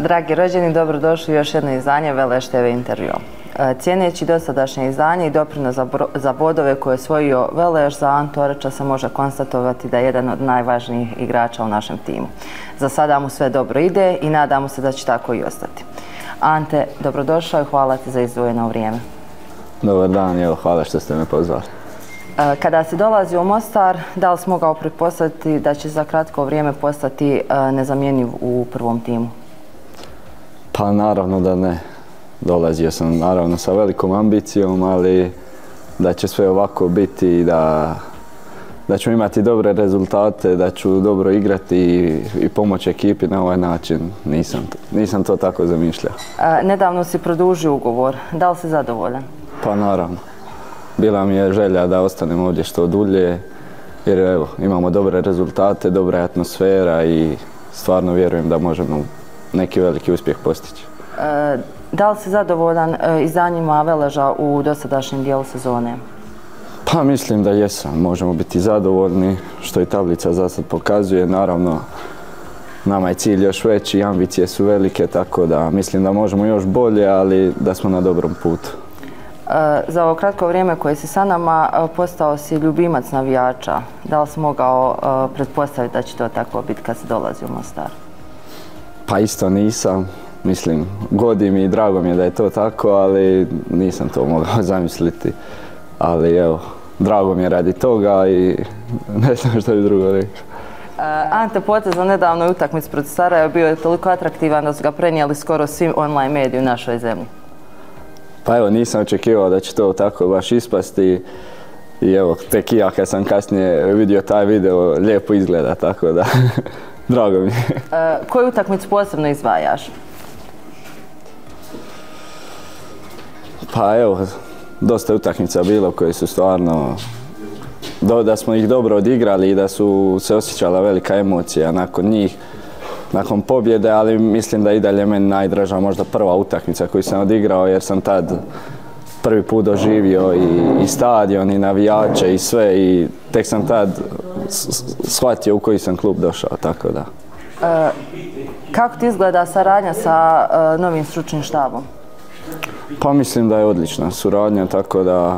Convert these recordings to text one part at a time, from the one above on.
Dragi rođeni, dobrodošli u još jedno izdanje Veleš TV intervjua. Cijeneći dosadašnje izdanje i doprinos za bodove koje je osvojio Veleš, za Antu Oreča se može konstatovati da je jedan od najvažnijih igrača u našem timu. Za sada mu sve dobro ide i nadamo se da će tako i ostati. Ante, dobrodošao i hvala ti za izdvojeno vrijeme. Dobar dan, evo, hvala što ste me pozvali. Kada si dolazio u Mostar, da li si mogao pretpostaviti da će za kratko vrijeme postati nezamjenjiv u prvom timu? Pa naravno da ne. Dolazio sam naravno sa velikom ambicijom, ali da će sve ovako biti i da ću imati dobre rezultate, da ću dobro igrati i pomoći ekipi na ovaj način. Nisam to tako zamišljao. Nedavno si produžio ugovor. Da li si zadovoljan? Pa naravno. Bila mi je želja da ostanem ovdje što dulje, jer evo, imamo dobre rezultate, dobra atmosfera i stvarno vjerujem da možemo neki veliki uspjeh postići. Da li si zadovoljan izdanjima Veleža u dosadašnjem dijelu sezone? Pa mislim da jesam. Možemo biti zadovoljni, što i tablica za sad pokazuje. Naravno, nama je cilj još veći, ambicije su velike, tako da mislim da možemo još bolje, ali da smo na dobrom putu. Za ovo kratko vrijeme koje si sa nama postao si ljubimac navijača. Da li si mogao pretpostaviti da će to tako biti kad si dolazi u Mostar? Pa isto nisam. Mislim, godi mi i drago mi je da je to tako, ali nisam to mogao zamisliti. Ali evo, drago mi je radi toga i ne znam što bi drugo rekao. Ante, potez na nedavnoj utakmici protiv Sarajeva bio je toliko atraktivan da su ga prenijeli skoro svi online mediji u našoj zemlji. Pa evo, nisam očekivao da će to tako baš ispasti i evo, tek i ja kad sam kasnije vidio taj video, lijepo izgleda, tako da drago mi je. Koju utakmicu posebno izdvajaš? Pa evo, dosta utakmica bilo koje su stvarno, da smo ih dobro odigrali i da su se osjećala velika emocija nakon njih, nakon pobjede, ali mislim da i dalje meni najdraža možda prva utakmica koju sam odigrao, jer sam tad prvi put doživio i stadion i navijače i sve i tek sam tad shvatio u koji sam klub došao, tako da. Kako ti izgleda saradnja sa novim stručnim štabom? Pa mislim da je odlična suradnja, tako da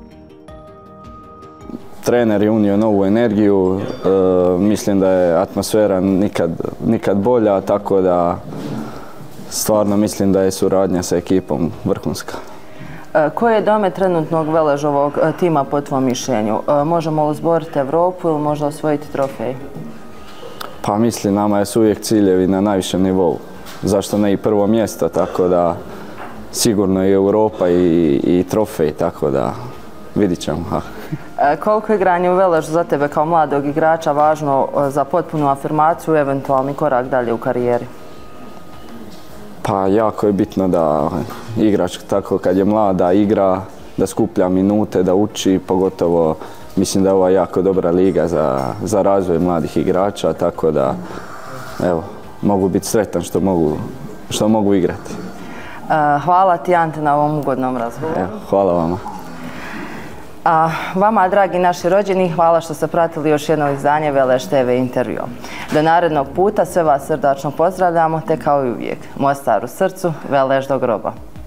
trener je unio novu energiju, mislim da je atmosfera nikad bolja, tako da stvarno mislim da je suradnja sa ekipom vrhunska. Koji je domet trenutnog Veležovog tima po tvom mišljenju? Možemo li izboriti Evropu ili možda osvojiti trofej? Pa mislim, nama su uvijek ciljevi na najvišem nivou. Zašto ne i prvo mjesto, tako da sigurno i Europa i trofej, tako da vidit ćemo. Koliko je igranje u Veležu za tebe kao mladog igrača važno za potpunu afirmaciju i eventualni korak dalje u karijeri? Pa jako je bitno da igrač tako kad je mlada igra, da skuplja minute, da uči, pogotovo mislim da je ova jako dobra liga za razvoj mladih igrača, tako da evo, mogu biti sretan što mogu igrati. Hvala ti, Ante, na ovom ugodnom razgovoru. Hvala vama. A vama, dragi naši rođeni, hvala što ste pratili još jedno izdanje Veleš TV intervjua. Do narednog puta sve vas srdačno pozdravljamo, te kao i uvijek. Mostar u srcu, Veleš do groba.